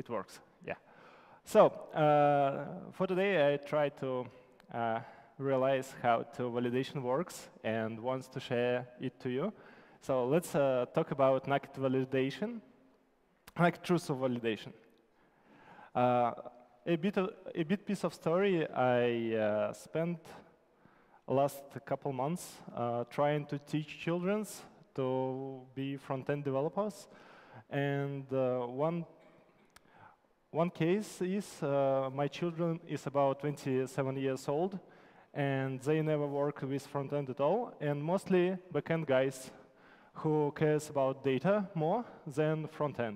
it works. Yeah. So for today, I try to realize how to validation works and wants to share it to you. So let's talk about naked validation, like truthful validation. A bit piece of story. I spent last couple months trying to teach children to be front-end developers, and one case is my children is about 27 years old, and they never work with front-end at all, and mostly back-end guys who cares about data more than front-end.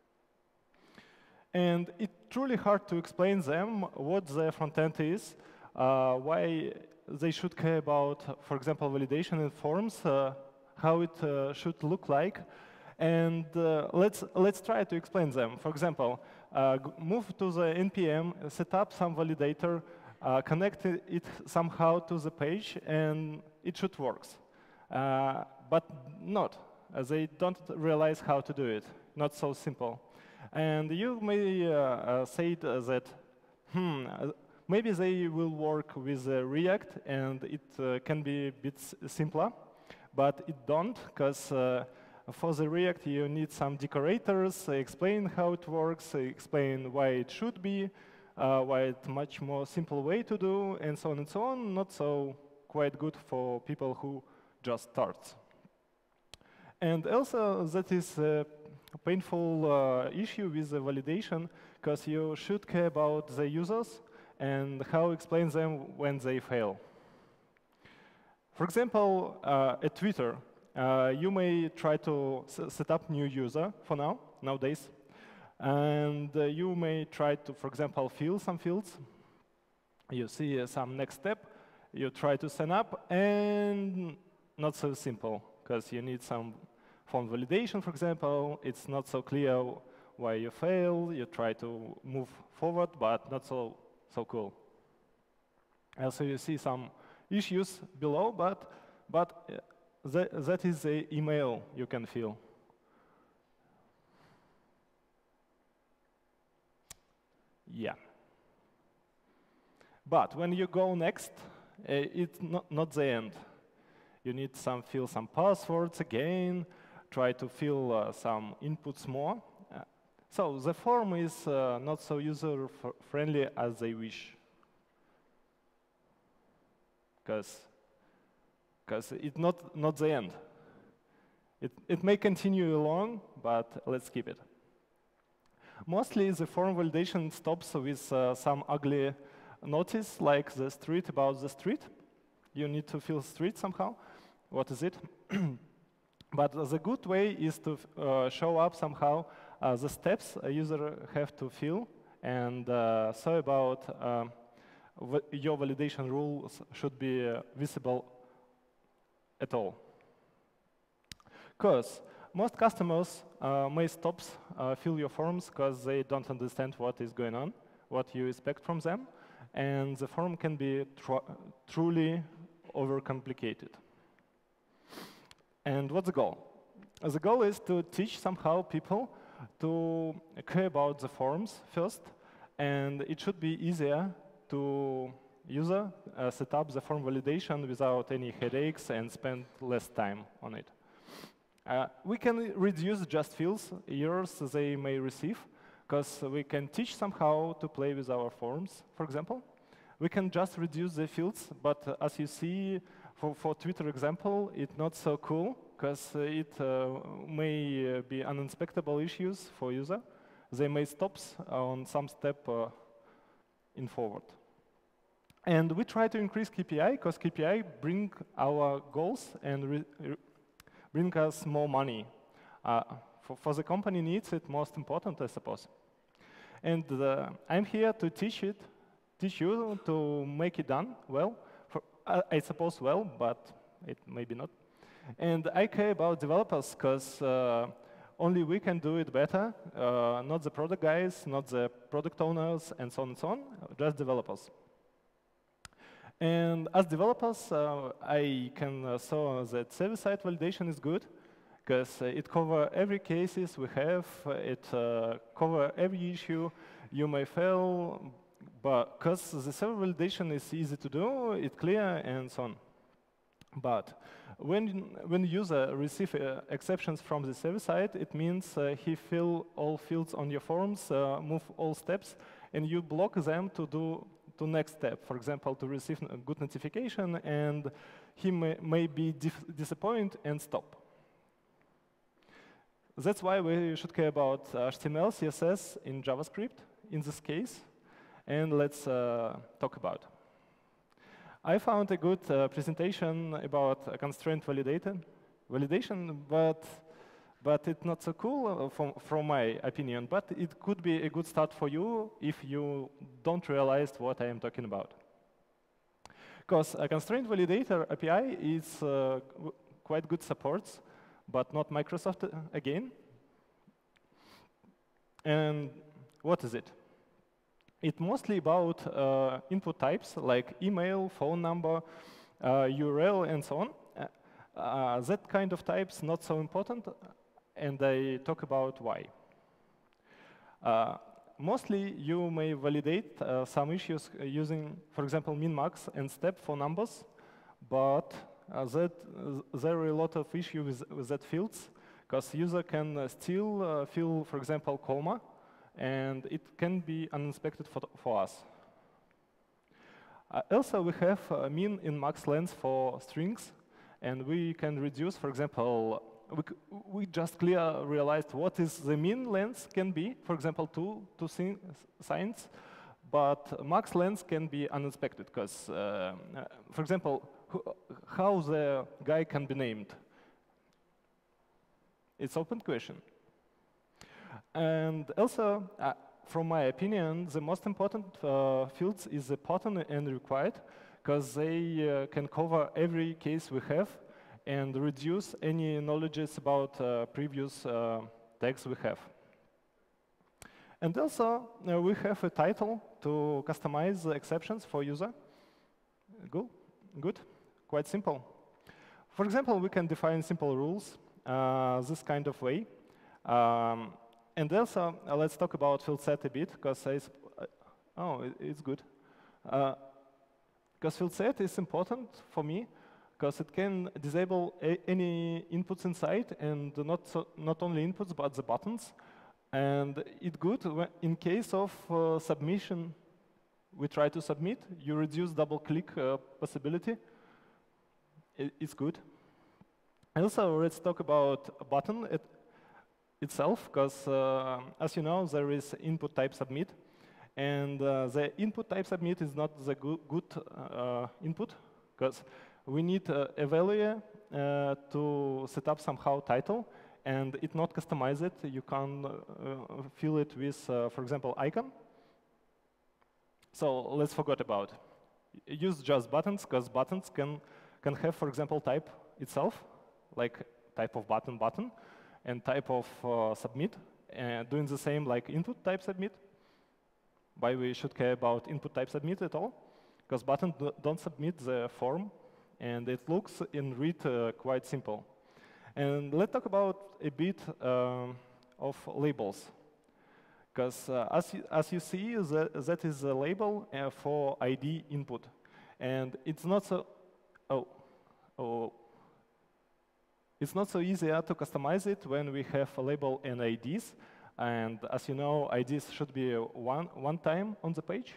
And it's truly hard to explain them what the front-end is, why they should care about, for example, validation in forms, how it should look like. And let's try to explain them. For example, move to the NPM, set up some validator, connect it somehow to the page, and it should work. But not. They don't realize how to do it. Not so simple. And you may say that, maybe they will work with React, and it can be a bit simpler, but it don't, because for the React you need some decorators, explain how it works, explain why it should be, why it's much more simple way to do, and so on and so on. Not so quite good for people who just start. And also that is a painful issue with the validation, because you should care about the users and how explain them when they fail. For example, at Twitter, you may try to set up new user for nowadays, and you may try to, for example, fill some fields. You see some next step, you try to sign up, and not so simple, because you need some form validation, for example. It's not so clear why you fail. You try to move forward, but not so cool. Also, you see some issues below, but that is the email you can fill. Yeah. But when you go next, it's not the end. You need fill some passwords again, try to fill some inputs more. So the form is not so user-friendly as they wish. Because it's not the end. It may continue along, but let's keep it. Mostly the form validation stops with some ugly notice, like the street about the street. You need to fill street somehow. What is it? But the good way is to show up somehow the steps a user have to fill, and so about your validation rules should be visible at all. Because most customers may stop fill your forms because they don't understand what is going on, what you expect from them, and the form can be truly overcomplicated. And what's the goal? The goal is to teach somehow people to care about the forms first, and it should be easier to user set up the form validation without any headaches and spend less time on it. We can reduce just fields, errors they may receive, because we can teach somehow to play with our forms, for example. We can just reduce the fields, but as you see, for Twitter example, it's not so cool, because it may be unexpected issues for user. They may stop on some step in forward. And we try to increase KPI, because KPI bring our goals and bring us more money. For the company needs, it's most important, I suppose. And I'm here to teach you to make it done well. I suppose well, but it maybe not. And I care about developers, because only we can do it better, not the product guys, not the product owners, and so on, just developers. And as developers, I can saw that server-side validation is good, because it covers every cases we have, it covers every issue you may fail, but because the server validation is easy to do, it's clear, and so on. But when user receive exceptions from the server side, it means he fill all fields on your forms, move all steps, and you block them to do to next step. For example, to receive a good notification, and he may be disappointed and stop. That's why we should care about HTML, CSS in JavaScript in this case, and let's talk about. I found a good presentation about a constraint validation, but it's not so cool from my opinion, but it could be a good start for you if you don't realize what I am talking about. Because a constraint validator API is quite good supports, but not Microsoft again. And what is it? It's mostly about input types like email, phone number, URL, and so on. That kind of types not so important, and I talk about why. Mostly, you may validate some issues using, for example, min-max and step for numbers, but there are a lot of issues with that fields, because user can still fill, for example, comma, and it can be uninspected for us. Also, we have min and max length for strings, and we can reduce, for example, we just realized what is the min length can be, for example, two signs, but max length can be uninspected, because, for example, how the guy can be named. It's open question. And also, from my opinion, the most important fields is the pattern and required, because they can cover every case we have and reduce any knowledges about previous tags we have. And also, we have a title to customize the exceptions for user. Good, quite simple. For example, we can define simple rules this kind of way. And also, let's talk about field set a bit, because it's good. Because field set is important for me, because it can disable any inputs inside, and not only inputs, but the buttons. And it's good in case of submission, we try to submit, you reduce double-click possibility. It's good. Also, let's talk about a button itself, because as you know, there is input type submit, and the input type submit is not the good input, because we need a value to set up somehow title, and it not customize it. You can fill it with, for example, icon. So let's forget about it. Use just buttons, because buttons can have, for example, type itself, like type of button, and type of submit, and doing the same like input type submit. Why we should care about input type submit at all? Because buttons don't submit the form, and it looks and read quite simple. And let's talk about a bit of labels. Because as you see, that is a label for ID input. And it's not so, it's not so easy to customize it when we have a label and IDs. And as you know, IDs should be one time on the page.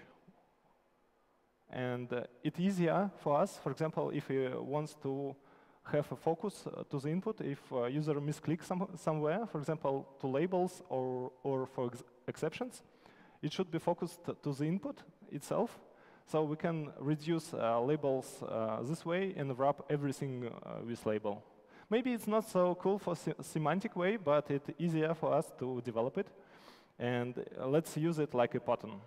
And it's easier for us, for example, if we want to have a focus to the input, if a user misclicks somewhere, for example, to labels or for exceptions, it should be focused to the input itself. So we can reduce labels this way and wrap everything with label. Maybe it's not so cool for semantic way, but it's easier for us to develop it. And let's use it like a pattern.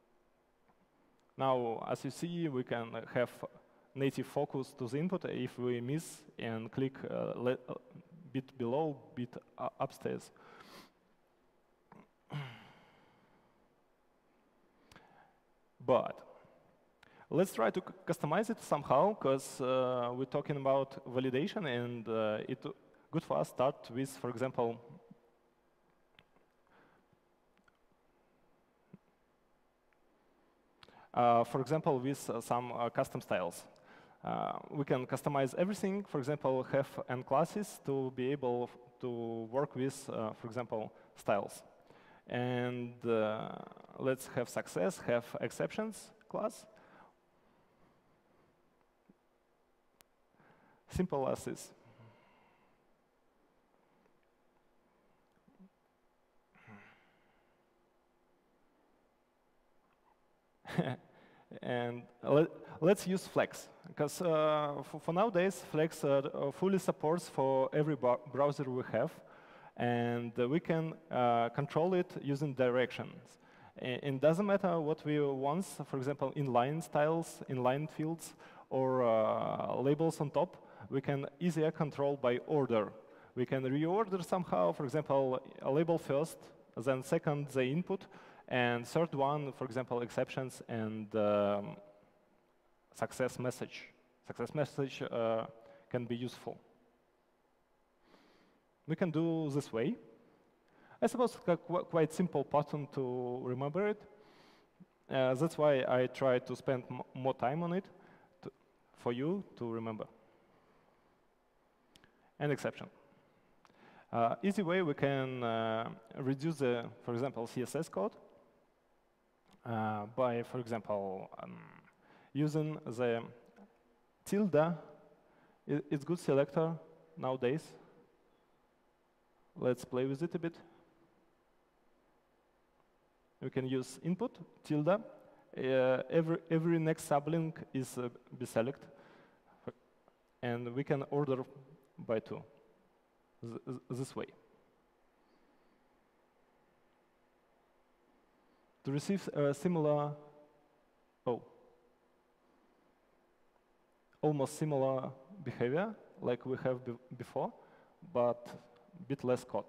Now, as you see, we can have native focus to the input if we miss and click bit below, bit upstairs. But let's try to customize it somehow, because we're talking about validation, and good for us start with, for example, with some custom styles. We can customize everything, for example, have n classes to be able to work with, for example, styles. And let's have success, have exceptions class. Simple as this. And let's use Flex, because for nowadays, Flex fully supports for every browser we have, and we can control it using directions. It doesn't matter what we want, for example, inline styles, inline fields, or labels on top, we can easier control by order. We can reorder somehow, for example, a label first, then second the input, and third one, for example, exceptions and success message. Success message can be useful. We can do this way. I suppose it's a quite simple pattern to remember it. That's why I try to spend more time on it for you to remember. And exception. Easy way we can reduce the, for example, CSS code by, for example, using the tilde. It's good selector nowadays. Let's play with it a bit. We can use input, tilde. Every next sublink is deselect. And we can order by 2, this way. To receive a similar, almost similar behavior like we have before, but a bit less code.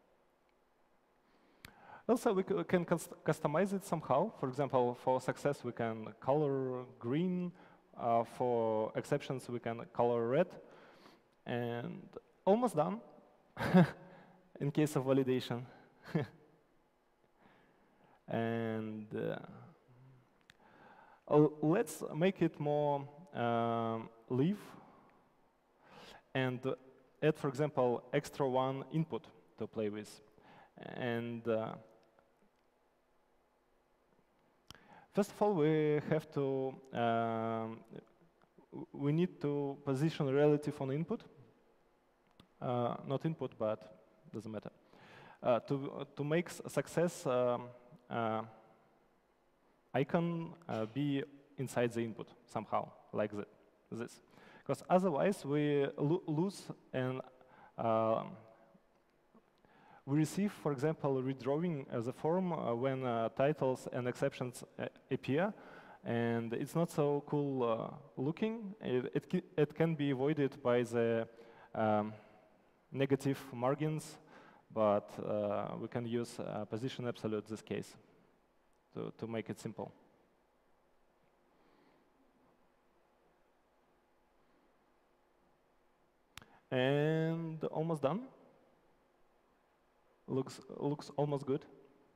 Also, we can customize it somehow. For example, for success, we can color green. For exceptions, we can color red. And almost done in case of validation. And let's make it more live and add, for example, extra one input to play with. And first of all, we have to we need to position relative on input. Not input, but doesn't matter. To make success icon be inside the input somehow, like this. Because otherwise we lose and we receive, for example, redrawing as a form when titles and exceptions appear, and it's not so cool looking. It can be avoided by the negative margins, but we can use position absolute this case to make it simple. And almost done. Looks almost good.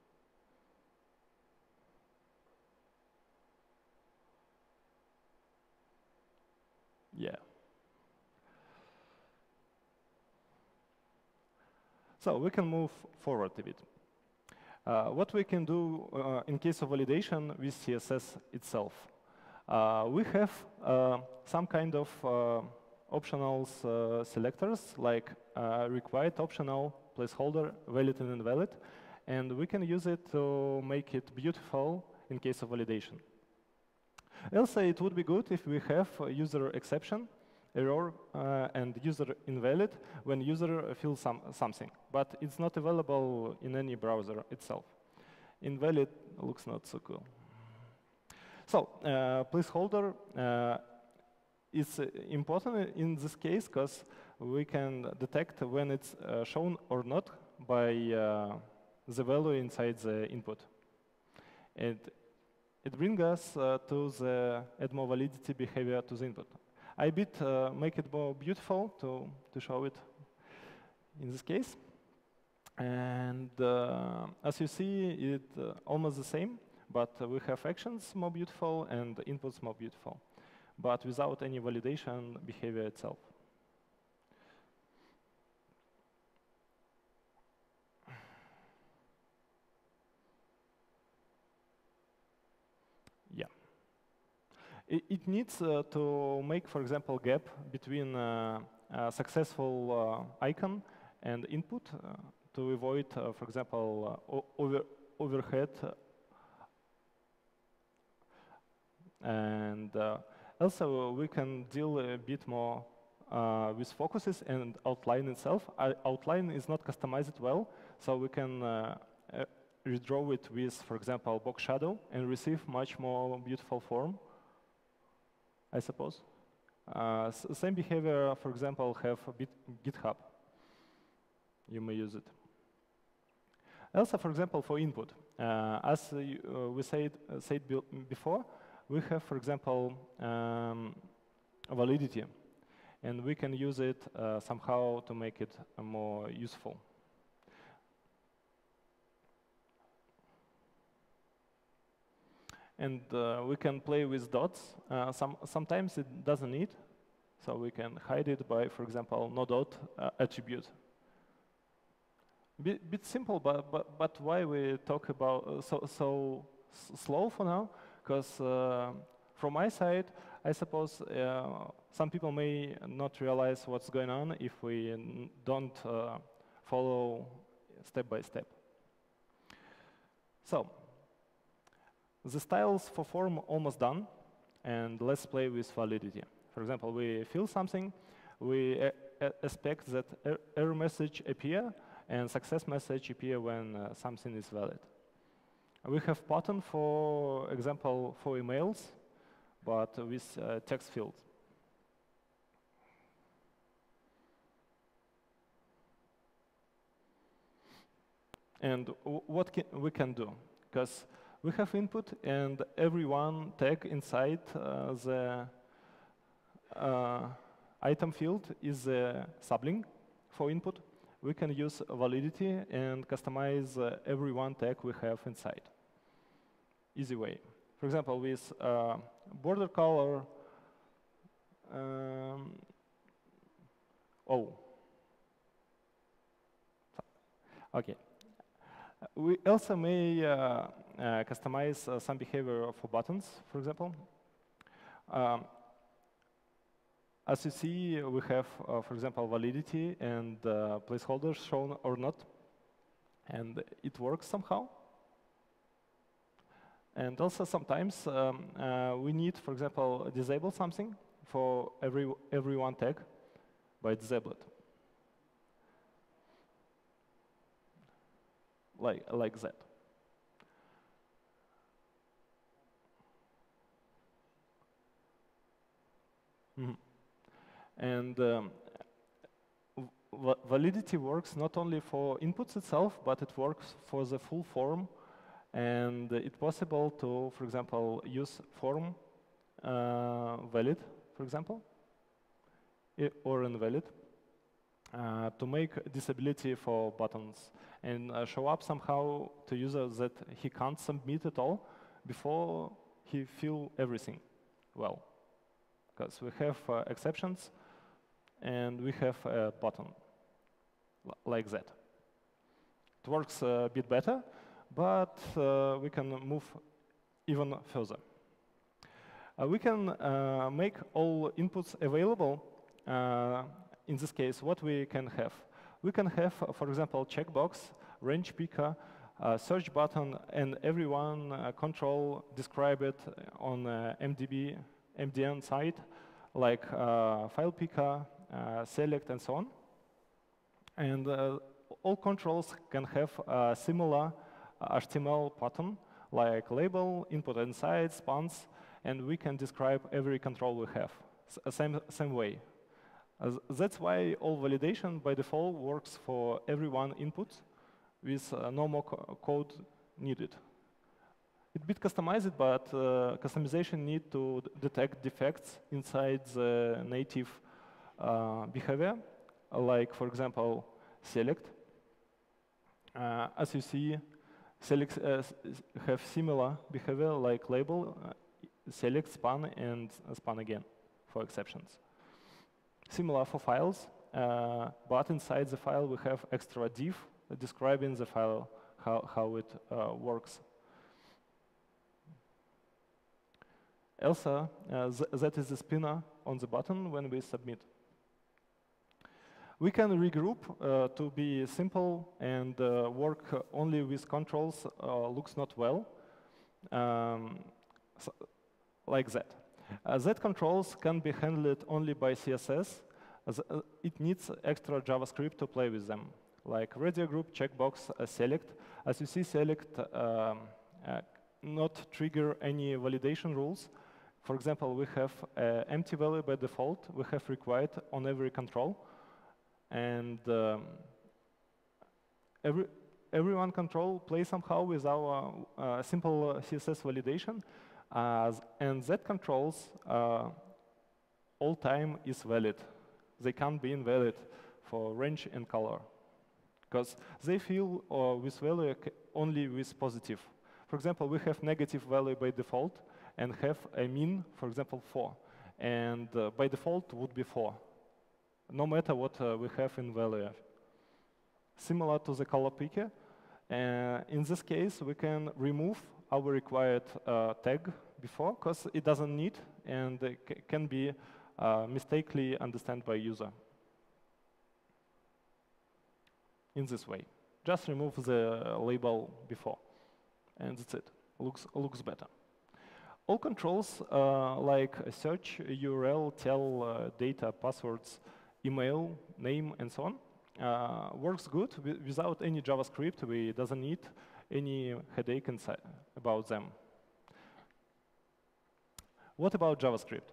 Yeah. So we can move forward a bit. What we can do in case of validation with CSS itself. We have some kind of optional selectors, like required, optional, placeholder, valid and invalid, and we can use it to make it beautiful in case of validation. Also, it would be good if we have a user exception, error, and user invalid when user feels something, but it's not available in any browser itself. Invalid looks not so cool. So, placeholder is important in this case because we can detect when it's shown or not by the value inside the input. And it brings us to the add more validity behavior to the input. I make it more beautiful to show it. in this case. And as you see, it's almost the same, but we have actions more beautiful and inputs more beautiful, but without any validation behavior itself. Yeah. It needs to make, for example, gap between a successful icon and input to avoid, for example, overhead. And also, we can deal a bit more with focuses and outline itself. Outline is not customized well, so we can redraw it with, for example, box shadow and receive much more beautiful form, I suppose. Same behavior, for example, have GitHub. You may use it. Also, for example, for input, as we said before, we have, for example, validity, and we can use it somehow to make it more useful. And we can play with dots. Sometimes it doesn't need, so we can hide it by, for example, no dot attribute. Bit simple, but why we talk about so slow for now? Because from my side, I suppose some people may not realize what's going on if we don't follow step by step. So the styles for form almost done, and let's play with validity. For example, we fill something, we expect that error message appear and success message appear when something is valid. We have pattern, for example, for emails, but with text field. And what we can do? Because we have input, and every one tag inside the item field is a sublink for input. We can use validity and customize every one tag we have inside. Easy way. For example, with border color, okay. We also may customize some behavior for buttons, for example. As you see, we have, for example, validity and placeholders shown or not, and it works somehow. And also sometimes we need, for example, disable something for every one tag by disable it. Like that. Mm-hmm. And validity works not only for inputs itself, but it works for the full form. And it's possible to, for example, use form valid, for example, or invalid, to make disability for buttons and show up somehow to user that he can't submit at all before he fill everything well. Because we have exceptions and we have a button like that. It works a bit better, but we can move even further. We can make all inputs available. In this case, what we can have? We can have, for example, checkbox, range picker, search button, and everyone control describe it on MDN side, like file picker, select, and so on. And all controls can have a similar HTML pattern, like label, input inside, spans, and we can describe every control we have, same way. That's why all validation by default works for every one input with no more code needed. It's a bit customized, but customization need to detect defects inside the native behavior. Like, for example, select. As you see, selects have similar behavior like label, select, span, and span again for exceptions. Similar for files, but inside the file we have extra div describing the file, how it works. Also, that is the spinner on the button when we submit. We can regroup to be simple and work only with controls looks not well, so, like that. Z controls can be handled only by CSS. It needs extra JavaScript to play with them, like radio group, checkbox, select. As you see, select not trigger any validation rules. For example, we have empty value by default. We have required on every control. And every one control plays somehow with our simple CSS validation. And Z controls all time is valid. They can't be invalid for range and color, because they fill with value only with positive. For example, we have negative value by default and have a mean, for example, 4. And by default would be 4, no matter what we have in value. Similar to the color picker, in this case, we can remove our required tag before, because it doesn't need and can be mistakenly understood by user. In this way, just remove the label before, and that's it. Looks better. All controls like search, URL, tell, data, passwords, email, name, and so on, works good without any JavaScript. We doesn't need any headache about them. What about JavaScript?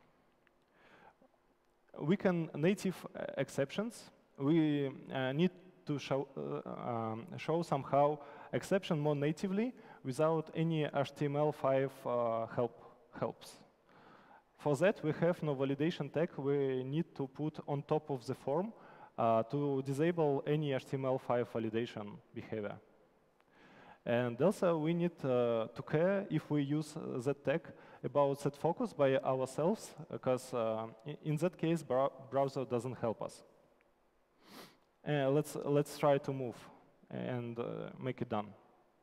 We can native exceptions. We need to show somehow exception more natively without any HTML5 helps. For that, we have no validation tag we need to put on top of the form to disable any HTML5 validation behavior. And also, we need to care if we use that tag about set focus by ourselves, because in that case, browser doesn't help us. Let's try to move and make it done.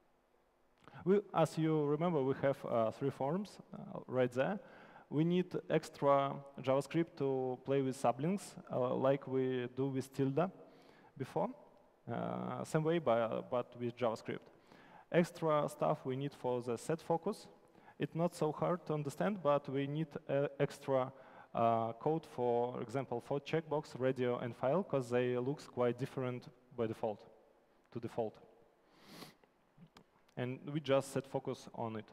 As you remember, we have 3 forms right there. We need extra JavaScript to play with sublinks, like we do with tilde before. Same way, but with JavaScript. Extra stuff we need for the set focus. It's not so hard to understand, but we need extra code, for example, for checkbox, radio, and file, because they look quite different by default, to default. And we just set focus on it.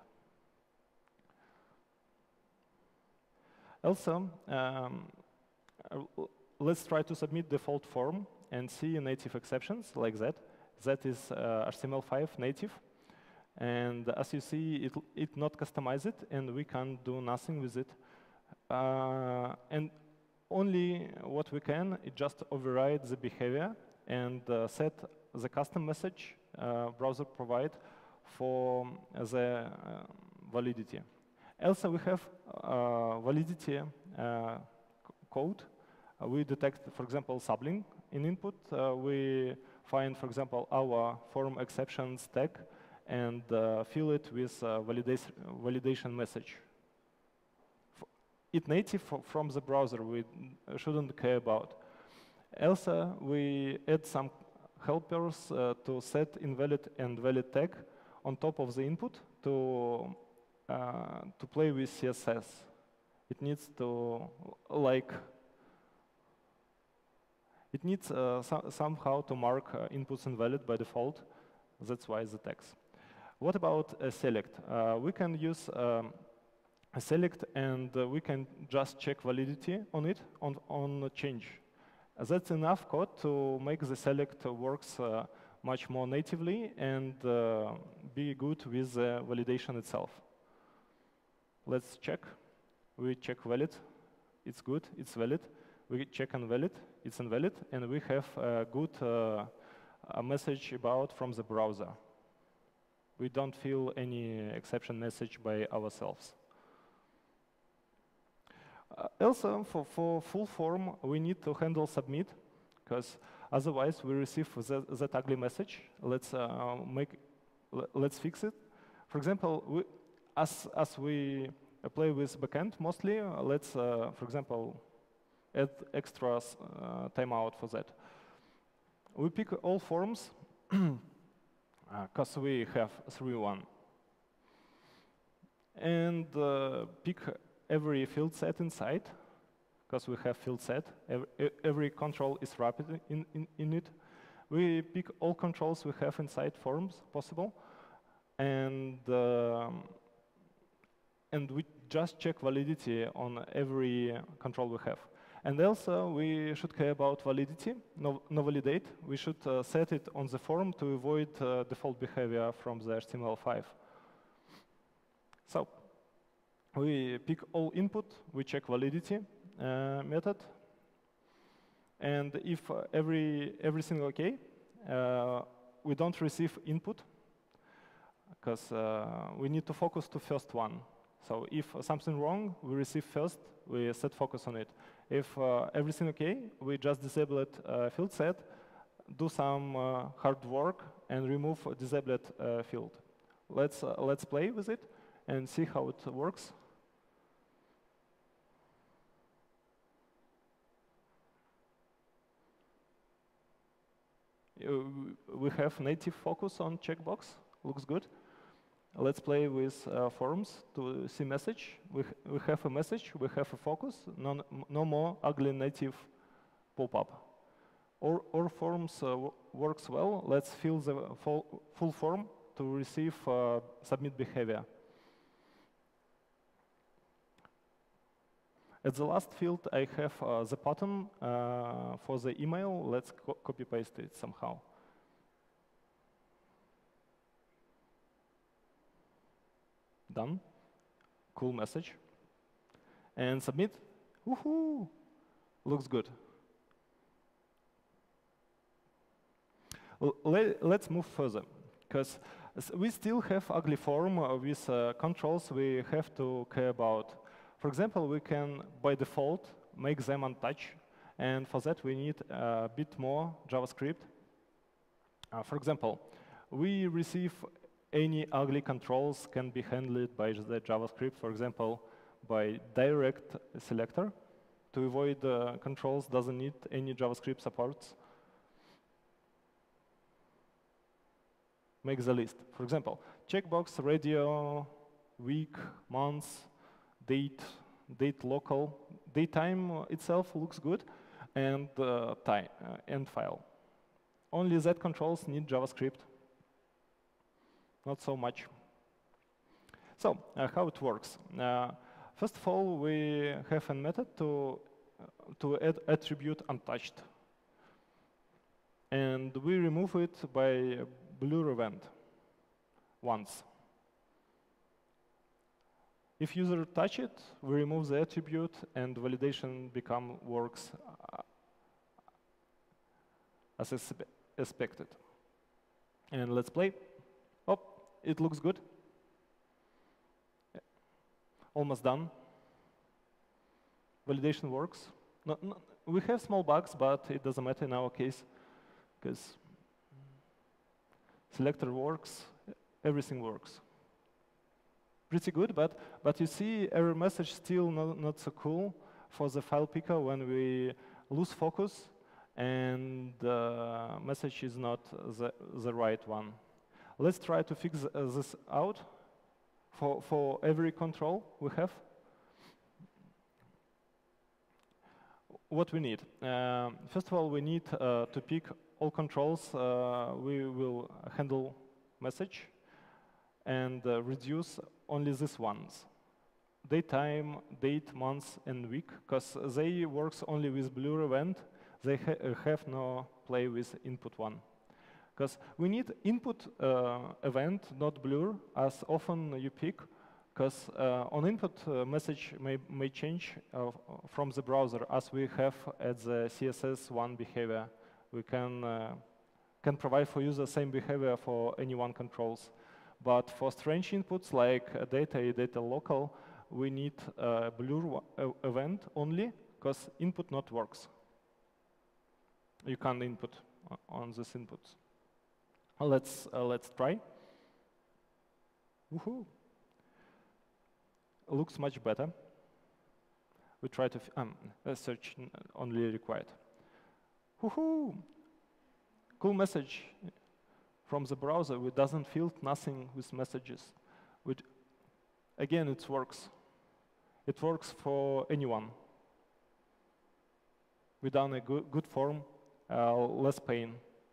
Also, let's try to submit default form and see native exceptions like that. That is HTML5 native. And as you see, it not customized, and we can't do nothing with it. And only what we can is just override the behavior and set the custom message browser provide for the validity. Also, we have validity code. We detect, for example, sublink in input. We find, for example, our form exceptions tag and fill it with validation message. It's native from the browser. We shouldn't care about. Also, we add some helpers to set invalid and valid tag on top of the input to play with CSS. It needs to somehow to mark inputs invalid by default. That's why the tags. What about select? We can use a select, and we can just check validity on it on change. That's enough code to make the select works much more natively and be good with the validation itself. Let's check. We check valid. It's good. It's valid. we check invalid, it's invalid, and we have a good a message about from the browser. We don't feel any exception message by ourselves. Also, for full form, we need to handle submit, because otherwise we receive that ugly message. Let's fix it. For example, as we play with backend mostly, let's, for example, add extra timeout for that. We pick all forms, because we have 3-1. And pick every field set inside, because we have field set. Every control is wrapped in it. We pick all controls we have inside forms possible, and we just check validity on every control we have. And also, we should care about validity, no validate. We should set it on the form to avoid default behavior from the HTML5. So we pick all input, we check validity method, and if everything okay, we don't receive input, because we need to focus to first one. So if something wrong, we receive first, we set focus on it. If everything okay, we just disable it field set, do some hard work, and remove disabled field. Let's play with it and see how it works. We have native focus on checkbox, looks good. Let's play with forms to see message. We have a message, we have a focus, no more ugly native pop-up. Or forms works well. Let's fill the full form to receive submit behavior. At the last field, I have the pattern for the email. Let's copy-paste it somehow. Done. Cool message. And submit. Woohoo! Looks good. Let's move further, because we still have ugly form with controls we have to care about. For example, we can, by default, make them untouched, and for that we need a bit more JavaScript. For example, we receive any ugly controls can be handled by the JavaScript, for example, by direct selector. To avoid controls doesn't need any JavaScript supports. Make the list. For example, checkbox, radio, week, month, date local. Datetime itself looks good, and time end file. Only that controls need JavaScript. Not so much. So how it works? First of all, we have a method to add attribute untouched, and we remove it by blur event once. If user touch it, we remove the attribute, and validation works as expected. And let's play. Oh, it looks good. Almost done. Validation works. We have small bugs, but it doesn't matter in our case, because selector works, everything works. Pretty good, but you see error message still not so cool for the file picker when we lose focus and the message is not the right one. Let's try to fix this out for every control we have. What we need? First of all, we need to pick all controls we will handle message and reduce only these ones. Datetime, date, month, and week, because they works only with blur event. They have no play with input one. Because we need input event, not blur, as often you pick, because on input message may change from the browser, as we have at the CSS1 behavior. We can provide for you the same behavior for any one controls. But for strange inputs like data local, we need a blur event only, because input not works. You can't input on this inputs. Let's try. Woohoo! Looks much better. We try to search only required. Woohoo! Cool message from the browser. It doesn't filter nothing with messages. Again, it works. It works for anyone. We done a good form, less pain.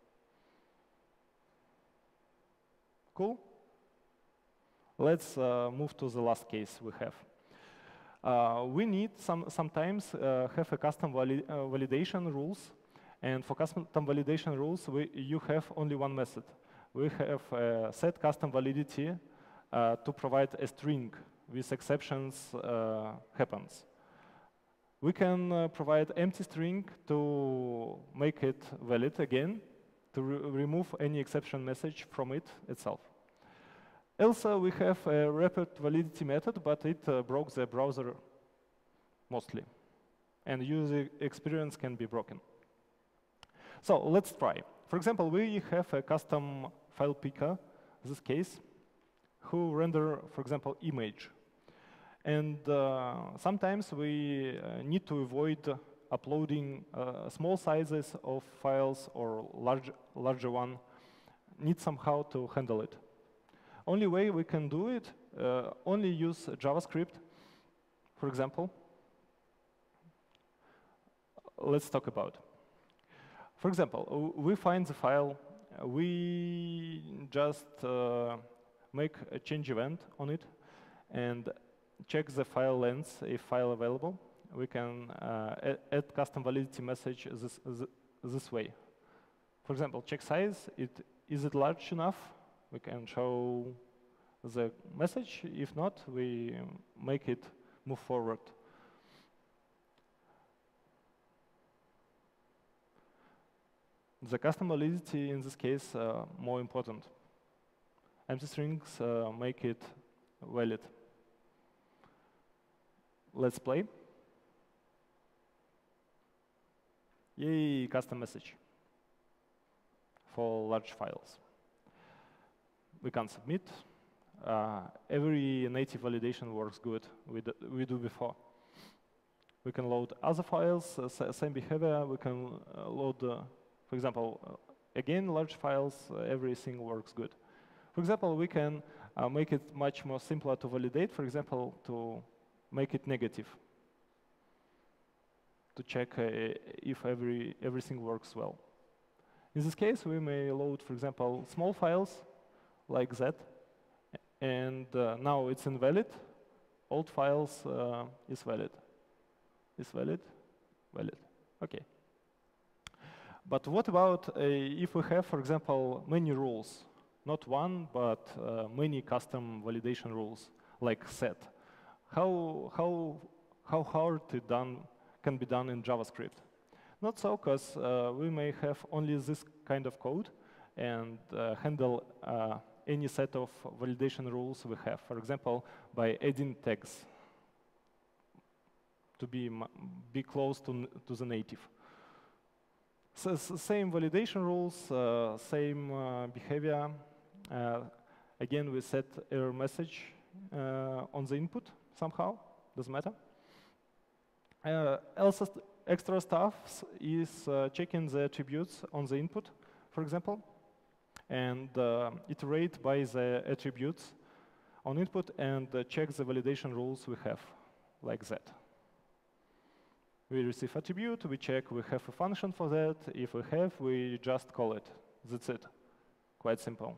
Cool. Let's move to the last case we have. We need sometimes have a custom validation rules, and for custom validation rules, you have only one method. We have set custom validity to provide a string with exceptions happens. We can provide empty string to make it valid again, to remove any exception message from it itself. Also, we have a wrapped validity method, but it broke the browser mostly, and user experience can be broken. So let's try. For example, we have a custom file picker, in this case, who render, for example, image. And sometimes we need to avoid uploading small sizes of files or larger one, need somehow to handle it. Only way we can do it, only use JavaScript, for example. Let's talk about. For example, we find the file, we just make a change event on it and check the file length if file available. We can add custom validity message this way. For example, check size, is it large enough? We can show the message. If not, we make it move forward. The custom validity in this case more important. Empty strings make it valid. Let's play. Yay, custom message for large files. We can submit. Every native validation works good. We do before. We can load other files, same behavior. We can load, for example, again, large files, everything works good. For example, we can make it much more simpler to validate, for example, to make it negative, to check if everything works well. In this case, we may load, for example, small files like that, and now it's invalid. Old files is valid. Is valid? Valid. Okay. But what about if we have, for example, many rules? Not one, but many custom validation rules, like set. How hard it can be done in JavaScript? Not so, because we may have only this kind of code and handle any set of validation rules we have. For example, by adding tags to be close to the native. So same validation rules, same behavior. Again, we set error message on the input somehow, doesn't matter. Also, extra stuff is checking the attributes on the input, for example, and iterate by the attributes on input and check the validation rules we have, like that. We receive attribute, we check we have a function for that. If we have, we just call it. That's it. Quite simple.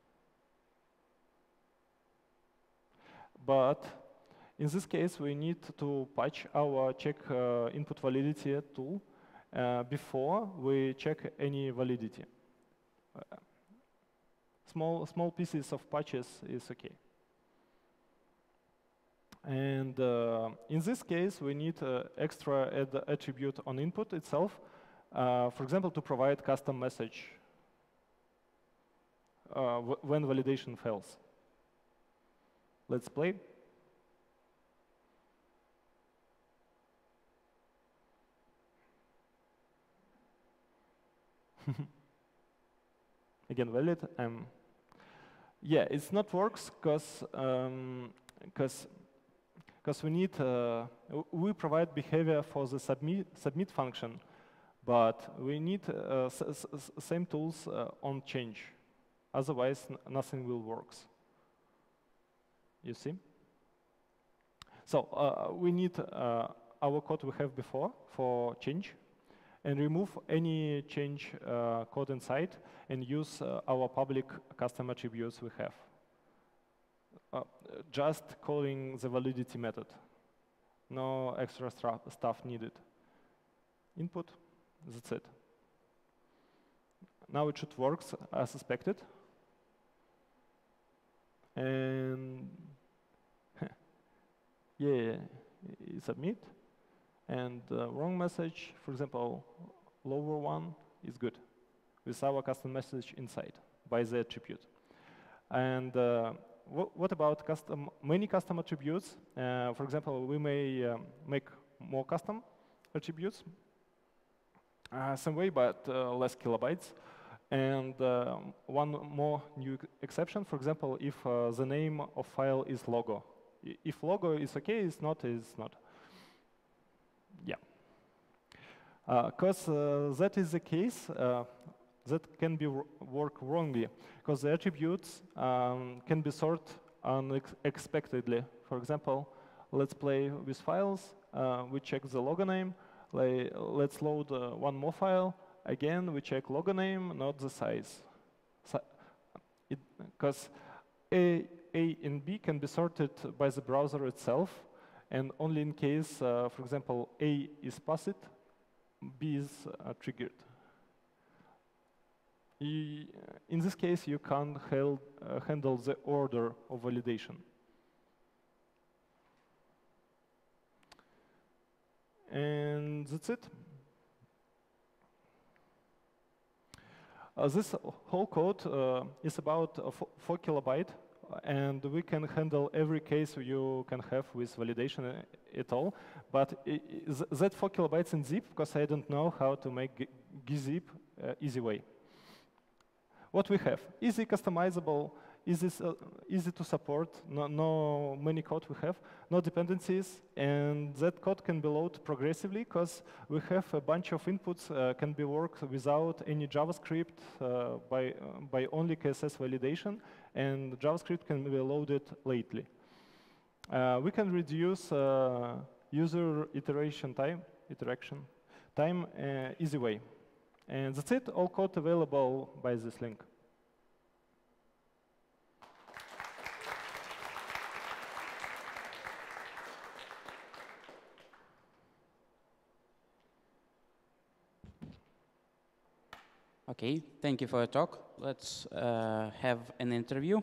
But in this case, we need to patch our check input validity tool before we check any validity. Small pieces of patches is okay. And in this case, we need extra add attribute on input itself, for example, to provide custom message when validation fails. Let's play. Again, valid. Yeah, it's not works because we need we provide behavior for the submit function, but we need same tools on change. Otherwise, nothing will work. You see? So we need our code we have before for change, and remove any change code inside, and use our public custom attributes we have. Just calling the validity method. No extra stuff needed. Input, that's it. Now it should work as expected. And yeah, submit. And wrong message, for example, lower one is good with our custom message inside by the attribute. And what about many custom attributes? For example, we may make more custom attributes, same way, but less kilobytes. And one more new exception, for example, if the name of file is logo. If logo is okay, it's not, is not. Yeah. Because that is the case, that can be work wrongly, because the attributes can be sorted unexpectedly. For example, let's play with files. We check the logo name. Let's load one more file. Again, we check logo name, not the size. Because A and B can be sorted by the browser itself, and only in case, for example, A is passed, B is triggered. In this case, you can't handle the order of validation. And that's it. This whole code is about 4 kilobytes, and we can handle every case you can have with validation at all. But that 4 kilobytes in zip, because I don't know how to make gzip easy way. What we have, easy customizable, easy to support, no many code we have, no dependencies, and that code can be loaded progressively because we have a bunch of inputs can be worked without any JavaScript by only KSS validation, and JavaScript can be loaded lately. We can reduce user iteration time easy way. And that's it, all code available by this link. Okay, thank you for your talk. Let's have an interview.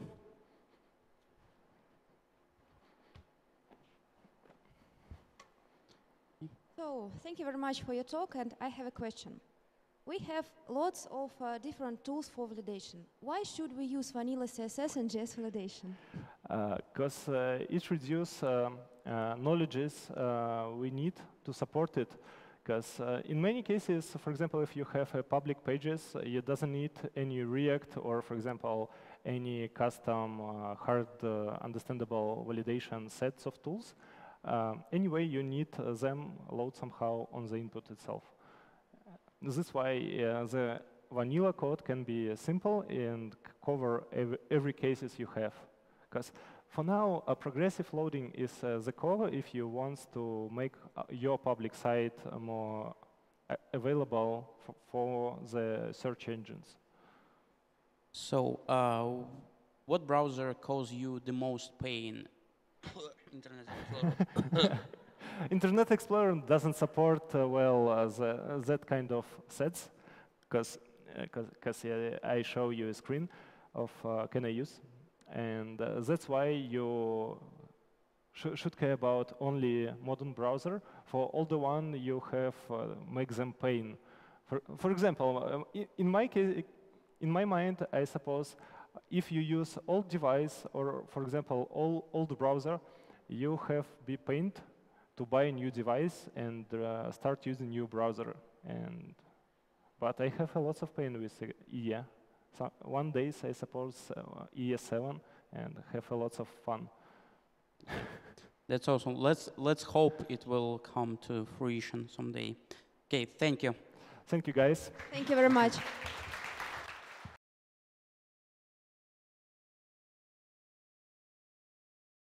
So, thank you very much for your talk, and I have a question. We have lots of different tools for validation. Why should we use vanilla CSS and JS validation? Because it reduces knowledges we need to support it. Because in many cases, for example, if you have public pages, it doesn't need any React or, for example, any custom hard understandable validation sets of tools. Anyway, you need them load somehow on the input itself. This is why the vanilla code can be simple and cover every cases you have. Because for now, progressive loading is the core if you want to make your public site more available for the search engines. So, what browser causes you the most pain? Internet Explorer. Internet Explorer doesn't support well that kind of sets, because I show you a screen of can I use, and that's why you should care about only modern browser. For older one, you have make them pain. For example, in my case, in my mind, I suppose if you use old device or, for example, old browser, you have be pained to buy a new device and start using new browser. But I have a lot of pain with EE. So one day, I suppose, EE7 and have a lot of fun. That's awesome. Let's hope it will come to fruition someday. Okay, thank you. Thank you, guys. Thank you very much.